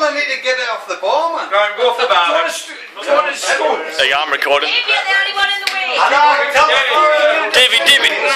telling me to get it off the bar, man. Right, go off the bar. Hey, I'm recording. Dave, you're the only one in the way. I know, tell me. Davey.